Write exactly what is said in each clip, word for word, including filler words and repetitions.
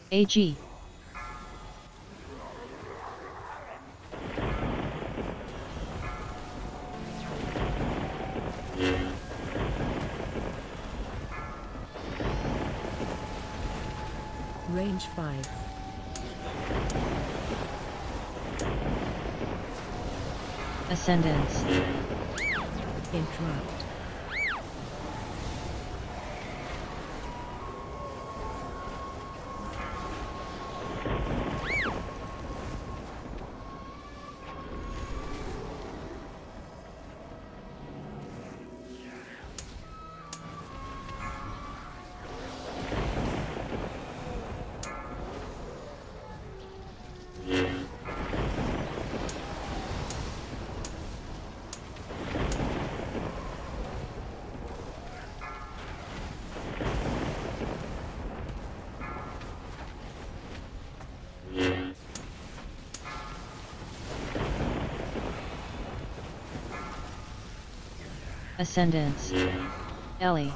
A G. Range five. Ascendance. Interrupt. Ascendance. Ellie.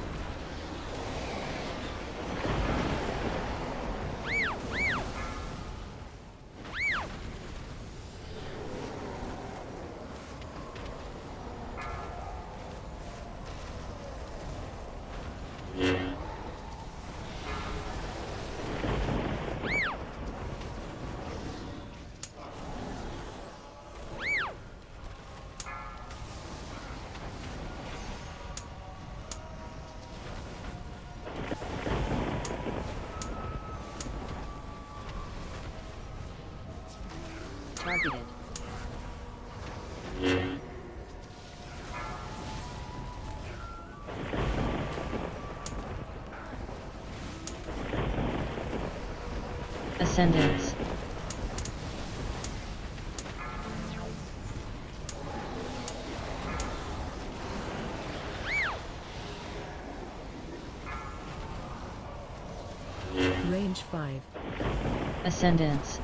Targeted. Ascendance. Range five. Ascendance.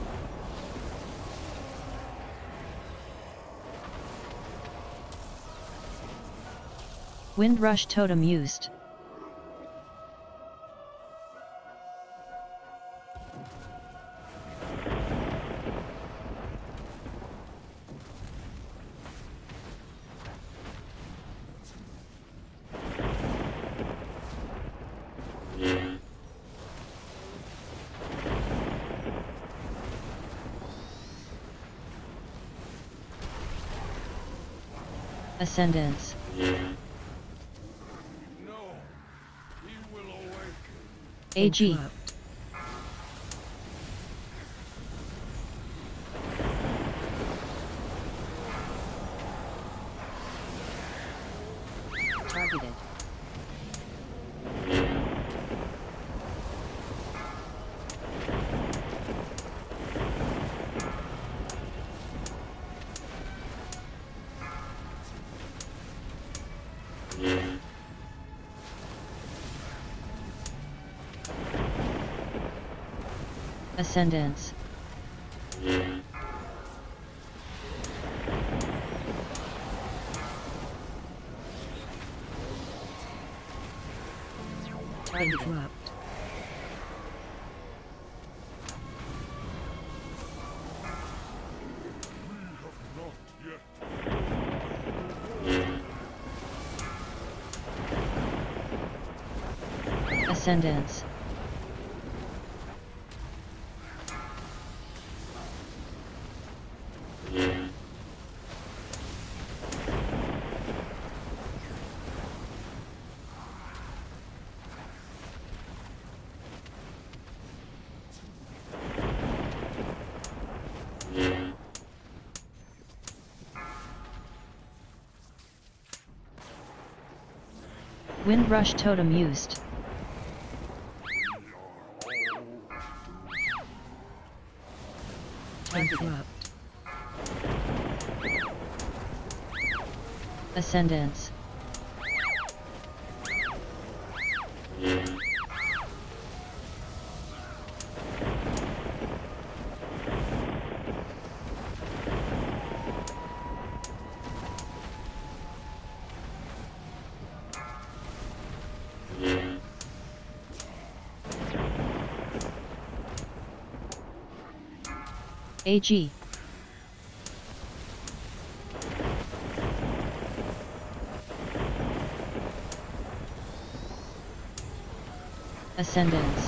Windrush Totem used. Ascendance. A G. Interrupt. Targeted. Ascendance. Targeted. Interrupt. Ascendance. Windrush Totem used. Targeted. Interrupt. Ascendance. A G. Ascendance.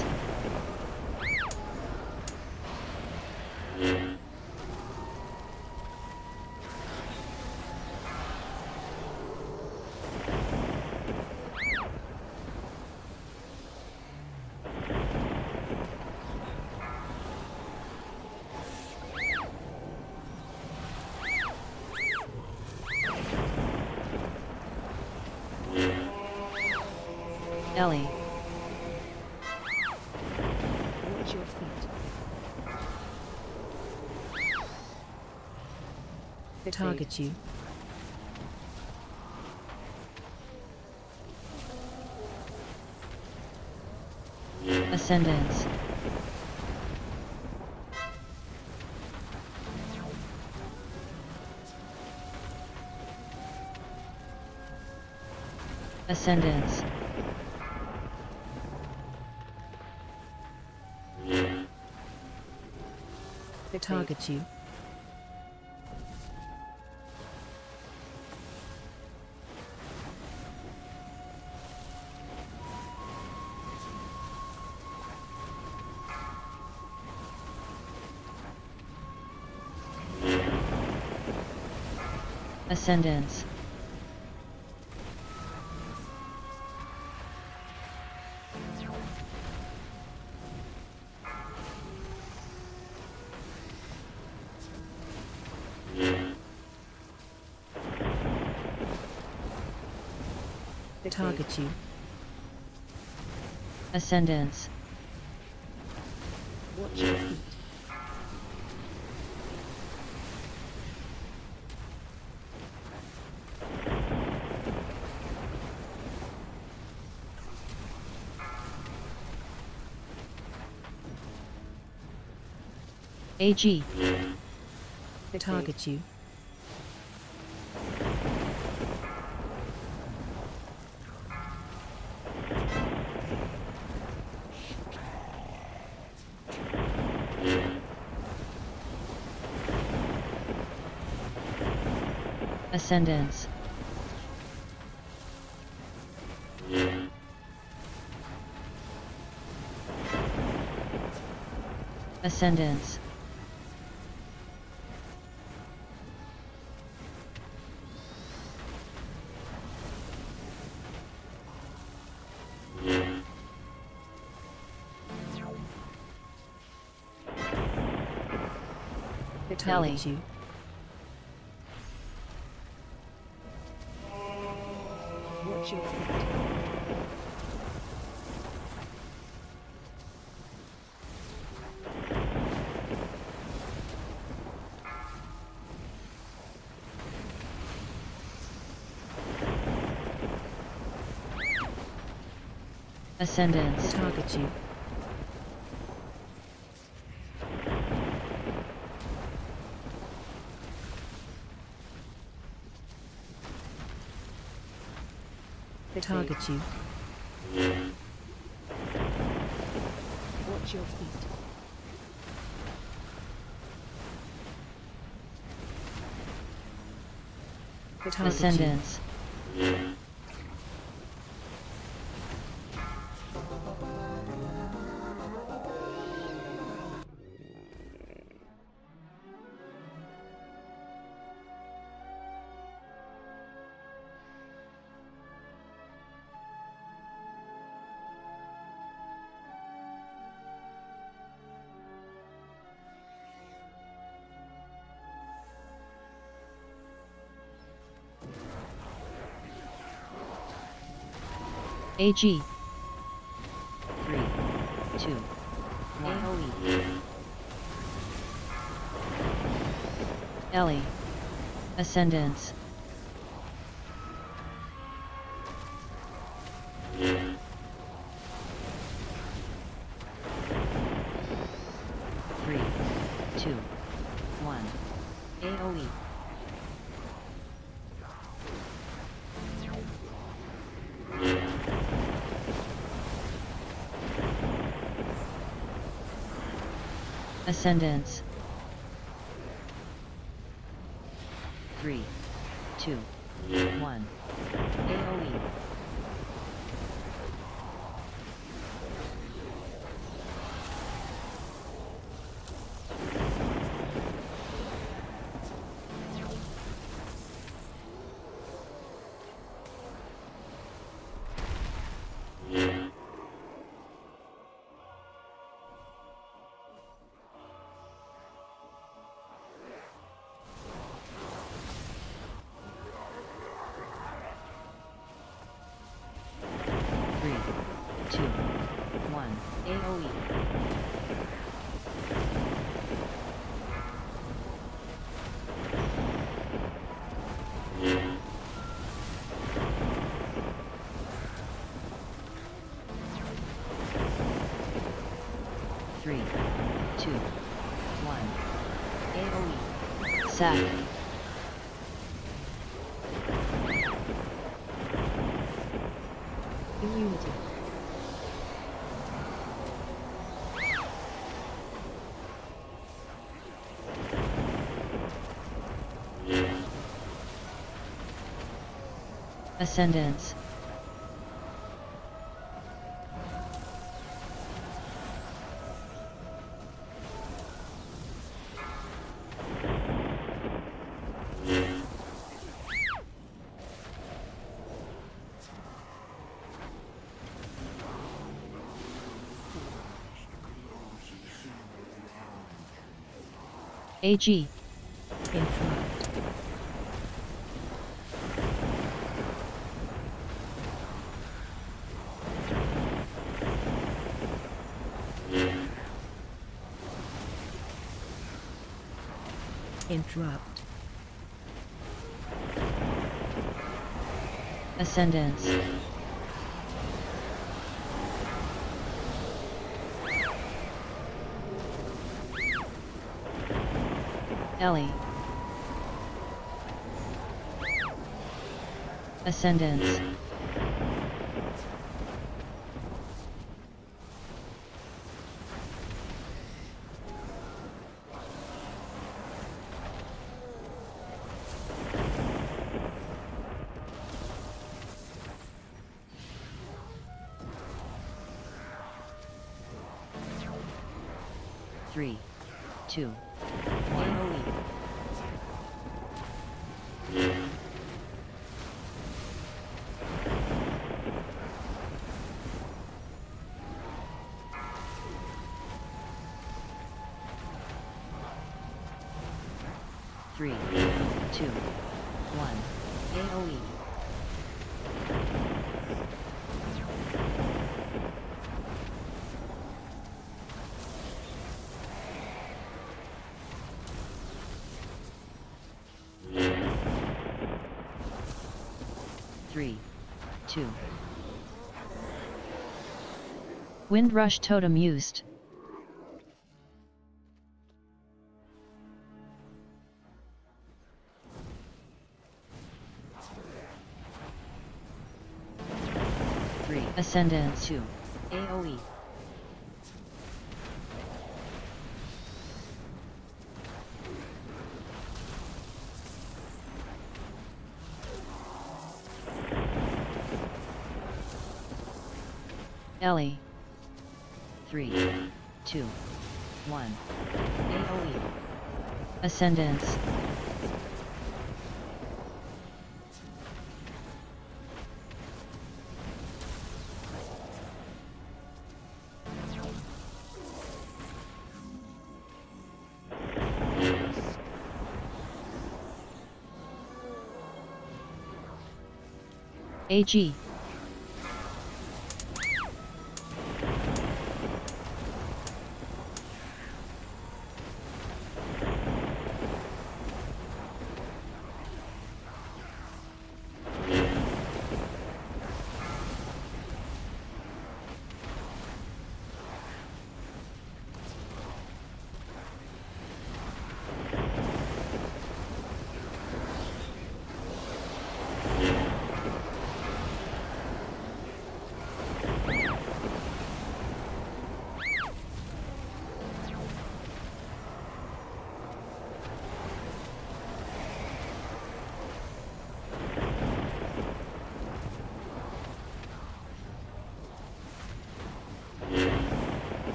Ellie. Watch your feet. Target you. Ascendance. Ascendance. Target you. Ascendance. Target you. Ascendance. Watch your feet. A G. Target you. Ascendance. Ascendance. Target you. Watch your feet. Ascendance. Target you. Target you. Watch your feet. Target Ascendance. A G. Three, two, AoE. Ellie. Ascendance. Three, two, one. AoE. Ascendance. Three, two, one. AoE. Three, two, one. AoE. Three, two, one. AoE. Sack. Immunity. Ascendance. A G. Interrupt. Interrupt. Ascendance. Ellie. Ascendance. Three, two, one. AoE. Three, two, one. AoE. Three, two. Windrush Totem used. Three. Ascendance. Two. AoE. Ellie. Three, two, one. AoE. Ascendance. A G.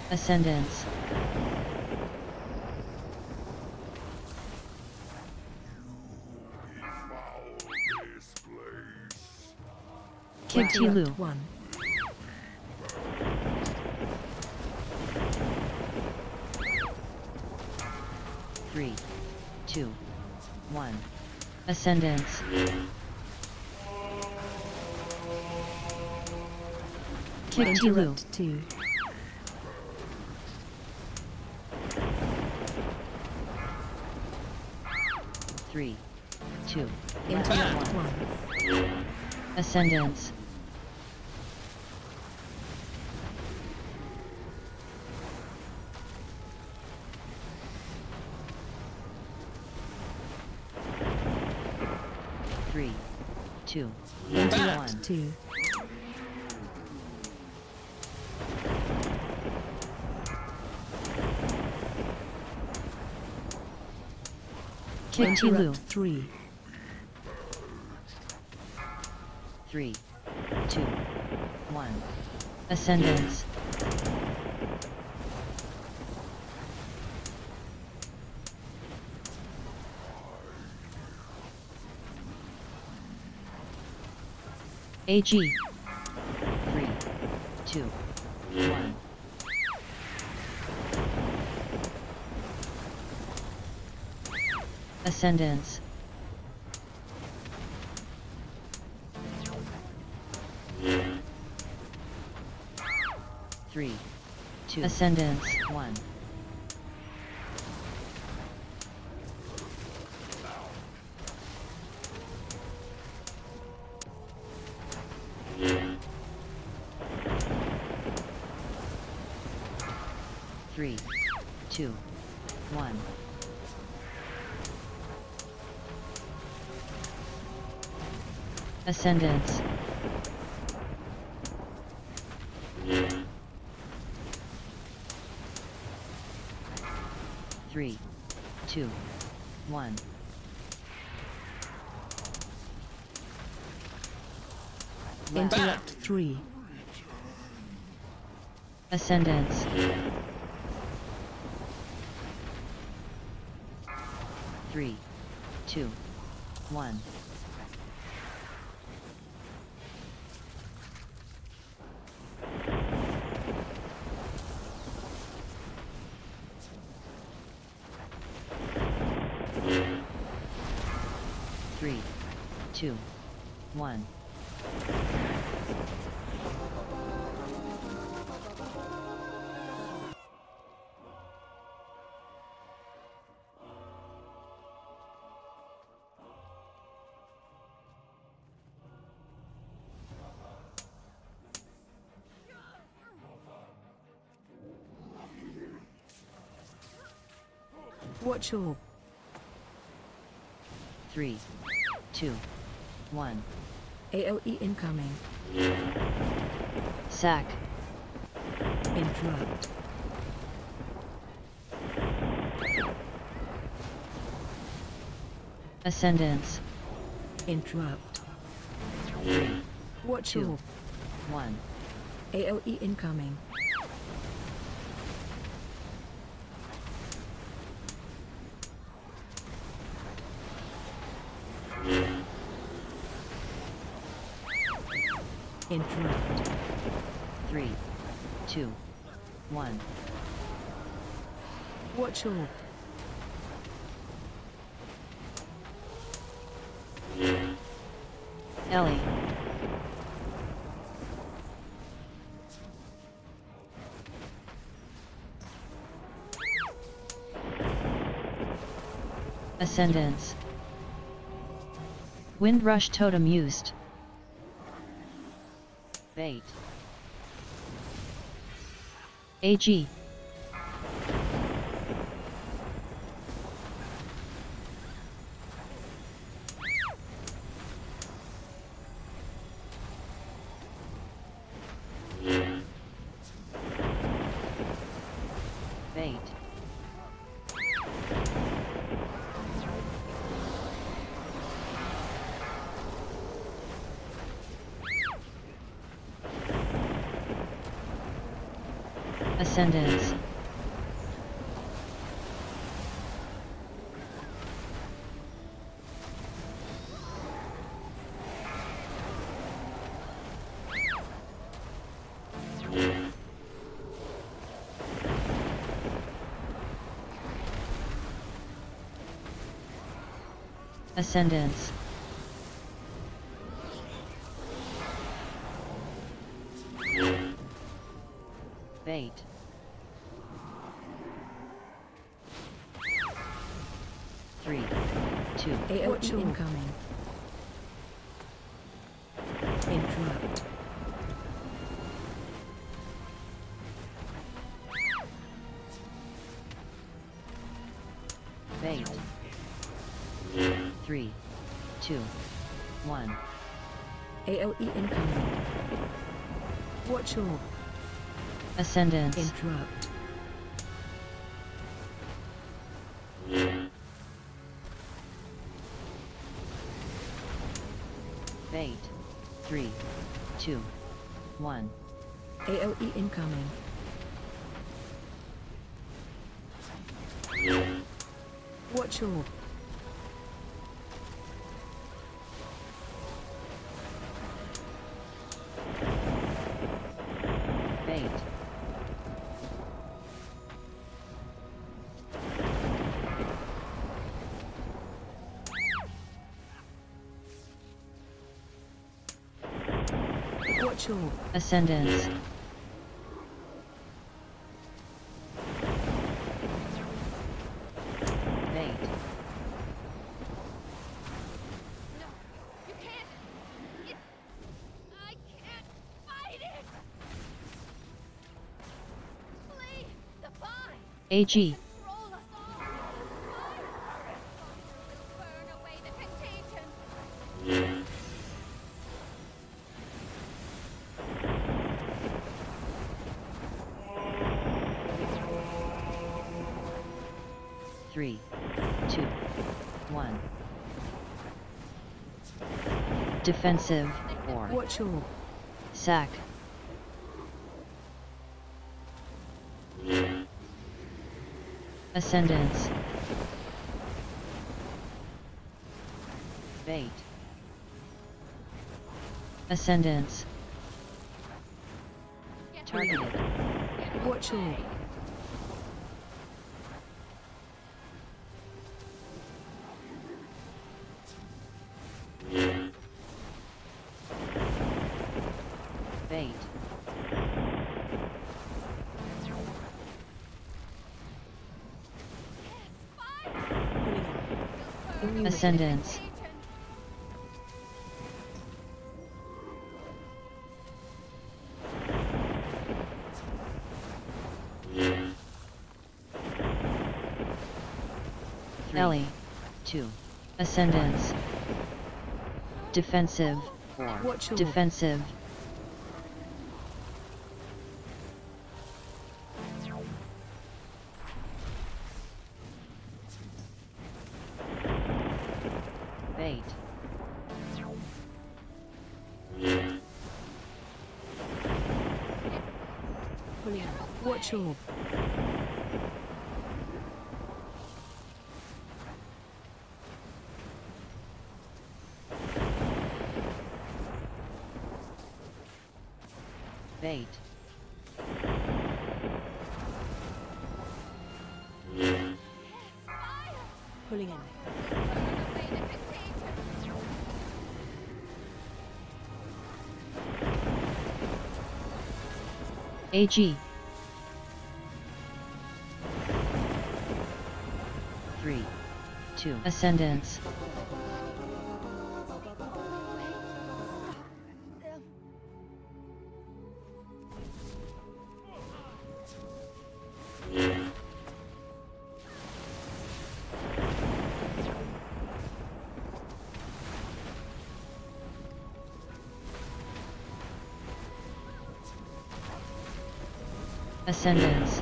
Ascendance. Kigtilu. Interrupt one. Three, two, one. Ascendance. Kigtilu. Interrupt two. Three, two, Interrupt one. one. Ascendance. Three, two, one. Interrupt two. Kigtilu. Interrupt three. Three, two, one. Ascendance. A G. Three, two, one. Ascendance. Three, two. Ascendance. One. Three, two, one. Ascendance. Three, two, one. Left. Interrupt three. Ascendance. Three, two, one. Three, two, one. Watch orb. Three, two, one. A O E incoming. Sack. Interrupt. Ascendance. Interrupt. Three, Watch two, orb. one. A O E incoming. Interrupt. Three, two, one. Watch orb. Ellie. Ascendance. Windrush totem used. Bait. A G. Bait. Ascendance. Ascendance. Bait. Three, two, A O E Watch all. incoming. Interrupt. bait. Three, two, one. A O E incoming. Watch all. Ascendance. Interrupt. Bait. Three, two, one. A O E incoming. Watch all. Bait. Watch all. Ascendance. Bait. No, you can't. It's, I can't fight it. Flee the vine. A G. Control us all. Fire. Fire will burn away the contagion. Three, two, one. Defensive, or Watch all. sack. Ascendance. Bait. Ascendance. Get Targeted. Get Watch all. away. Bait. Fire Pulling in. will burn away the Ascendance. contagion. Ellie. Two. Ascendance. Defensive, or Watch all. defensive. Bait. Pulling in. Watch all. Bait. Pulling in. Burn away the contagion. A G. Three, two. Ascendance. Ascendance.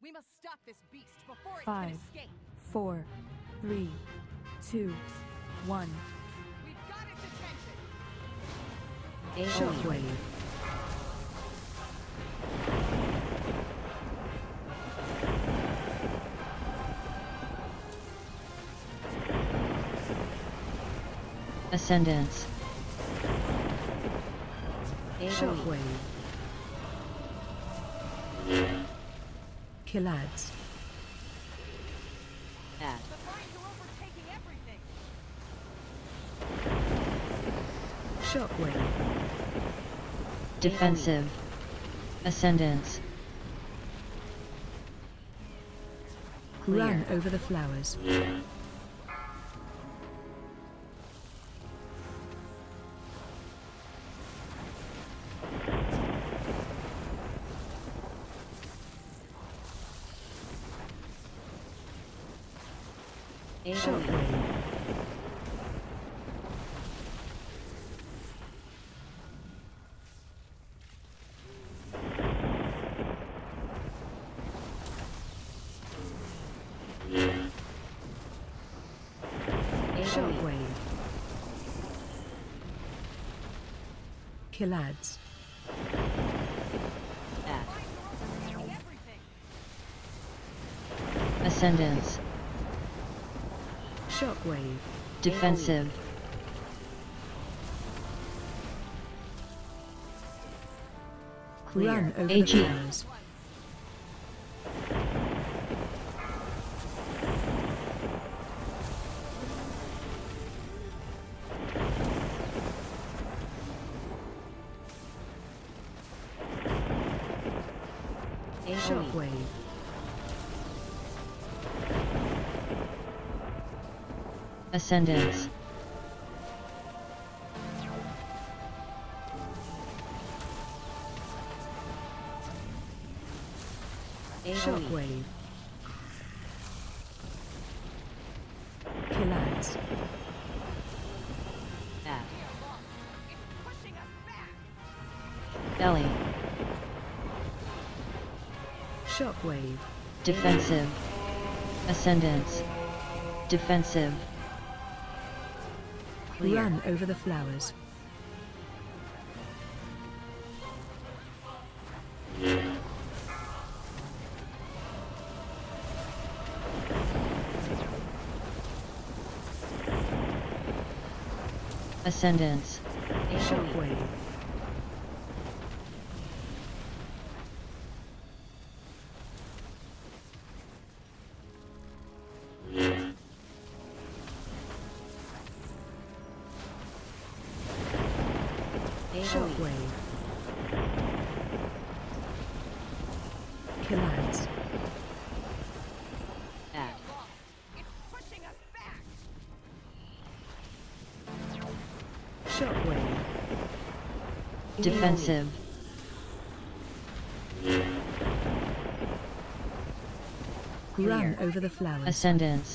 We must stop this beast before it Five. can escape. Four, three, two, one. We've got its attention. A O E. Shockwave. Ascendance. A O E. Shockwave. Killads. Add. The vines are overtaking everything. Shockwave. Defensive. Ascendance. Run Clear. over the flowers. A O E. Shockwave. A O E. Shockwave. Killads. Add. Vines are overtaking everything. Ascendance. Shockwave. Defensive. Clear. Run over A the G. flowers. A O E. Shockwave. Ascendance. A O E. Shockwave. Killads. Add. It's pushing us back. Belly. Shockwave. Defensive. Ascendance. Defensive. Clear. Run over the flowers. Ascendance. A O E. Shockwave. A O E. Shockwave. Killads. Add. It's pushing us back. Shockwave. Defensive. Run Clear. over the flowers. Ascendance.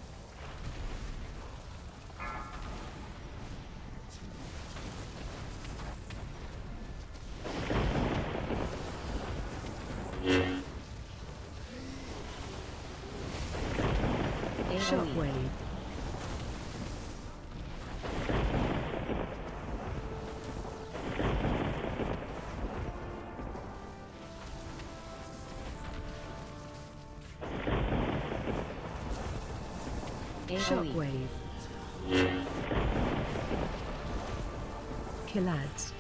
A O E. Shockwave. A O E. Shockwave. Killads.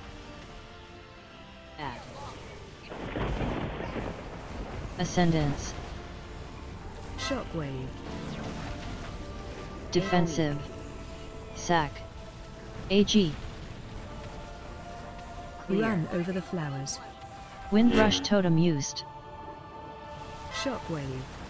Add. Ascendance. Shockwave. Defensive. Sack. A G. Clear. Run over the flowers. Windrush totem used. Shockwave.